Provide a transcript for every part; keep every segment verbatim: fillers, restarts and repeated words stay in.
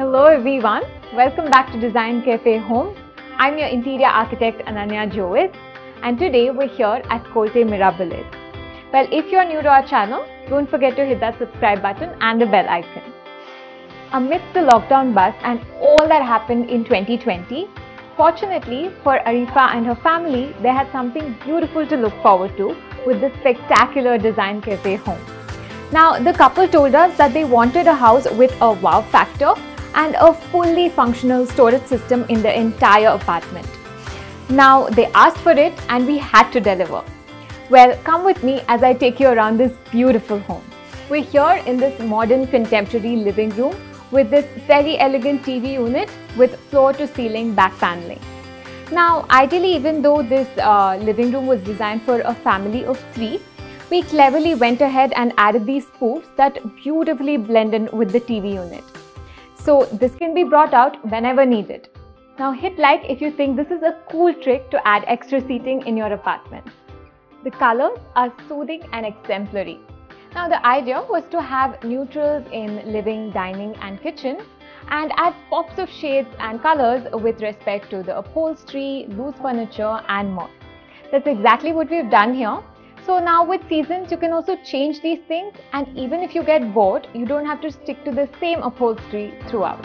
Hello everyone, welcome back to Design Cafe Homes. I'm your interior architect Ananya Jois, and today we're here at Colte Mirabilis. Well, if you're new to our channel, don't forget to hit that subscribe button and the bell icon. Amidst the lockdown buzz and all that happened in twenty twenty, fortunately for Arifa and her family, they had something beautiful to look forward to with this spectacular Design Cafe home. Now, the couple told us that they wanted a house with a wow factor and a fully functional storage system in the entire apartment. Now, they asked for it and we had to deliver. Well, come with me as I take you around this beautiful home. We're here in this modern contemporary living room with this very elegant T V unit with floor-to-ceiling back paneling. Now, ideally, even though this uh, living room was designed for a family of three, we cleverly went ahead and added these spoofs that beautifully blend in with the T V unit. So this can be brought out whenever needed. Now hit like if you think this is a cool trick to add extra seating in your apartment. The colors are soothing and exemplary. Now the idea was to have neutrals in living, dining and kitchen and add pops of shades and colors with respect to the upholstery, loose furniture and more. That's exactly what we've done here. So now with seasons, you can also change these things, and even if you get bored, you don't have to stick to the same upholstery throughout.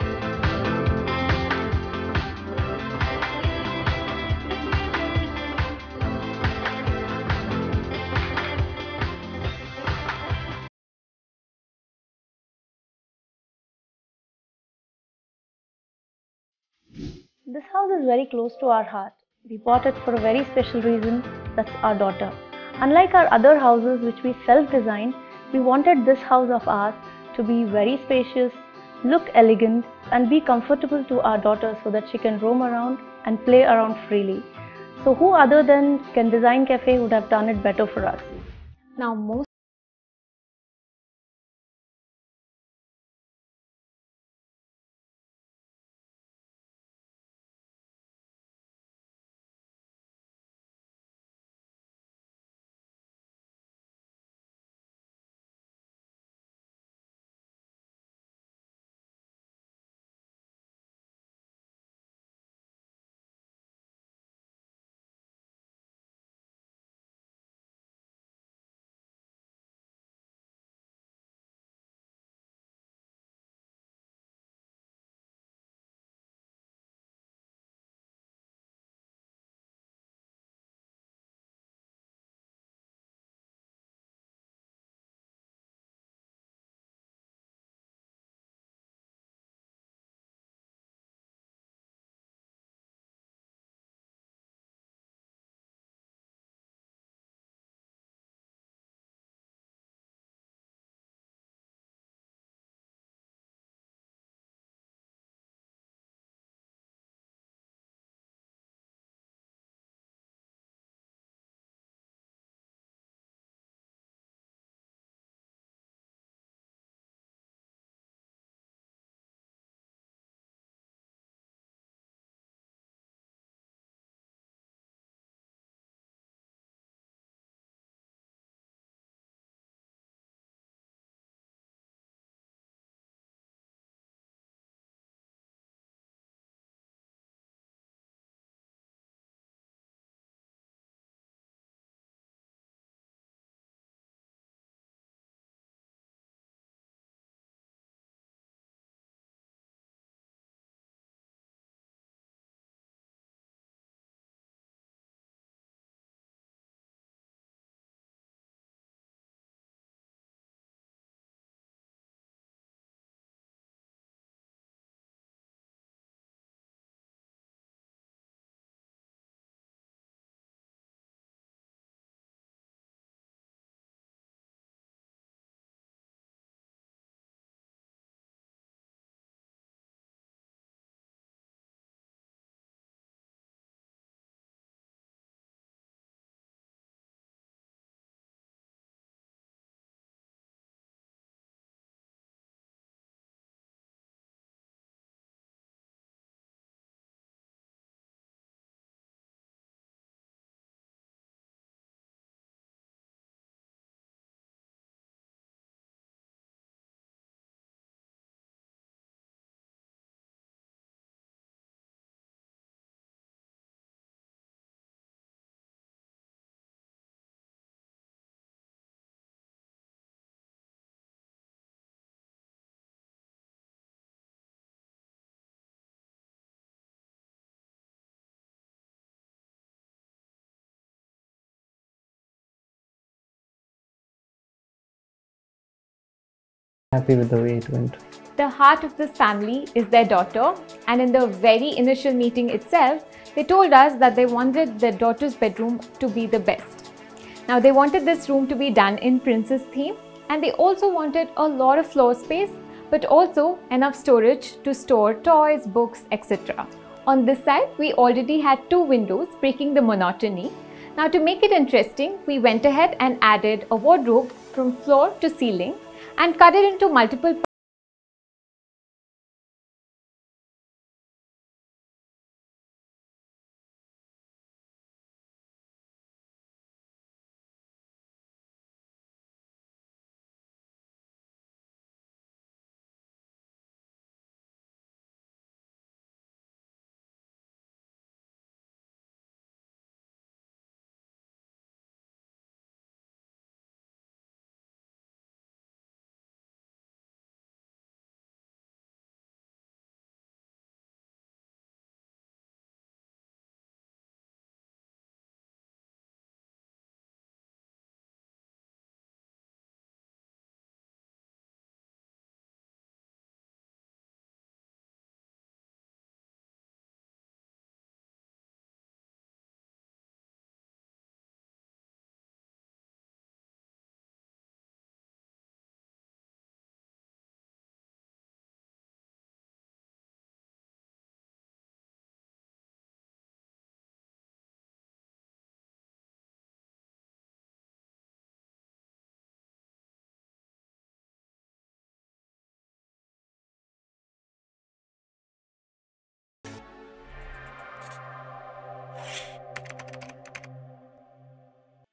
This house is very close to our heart. We bought it for a very special reason, that's our daughter. Unlike our other houses which we self-designed, we wanted this house of ours to be very spacious, look elegant and be comfortable to our daughter so that she can roam around and play around freely. So who other than can Design Cafe would have done it better for us? Now most happy with the way it went. The heart of this family is their daughter, and in the very initial meeting itself, they told us that they wanted their daughter's bedroom to be the best. Now they wanted this room to be done in princess theme, and they also wanted a lot of floor space, but also enough storage to store toys, books, et cetera. On this side, we already had two windows, breaking the monotony. Now to make it interesting, we went ahead and added a wardrobe from floor to ceiling and cut it into multiple